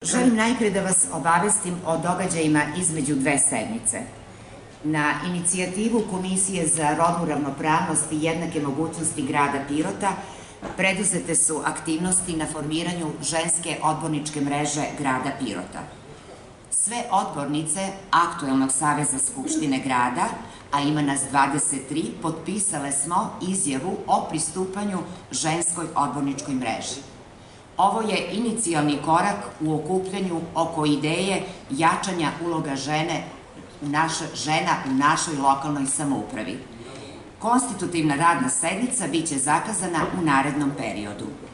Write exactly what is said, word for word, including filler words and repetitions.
Želim najpre da vas obavestim o događajima između dve sednice. Na inicijativu Komisije za rodnu ravnopravnost i jednake mogućnosti grada Pirota preduzete su aktivnosti na formiranju ženske odborničke mreže grada Pirota. Sve odbornice aktuelnog Saveza Skupštine grada, a ima nas dvadeset tri, potpisale smo izjavu o pristupanju ženskoj odborničkoj mreži. Ovo je inicijalni korak u okupljanju oko ideje jačanja uloga žene, žena u našoj lokalnoj samoupravi. Konstitutivna radna sednica biće zakazana u narednom periodu.